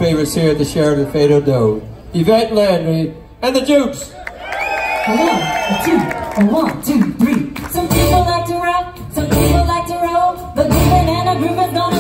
favorites here at the Sheridan Fado Dome. Yvette, Landry, and the Jukes. 1, 2, 1, 2, 3. Some people like to rock, some people like to roll, but moving and a groove is gonna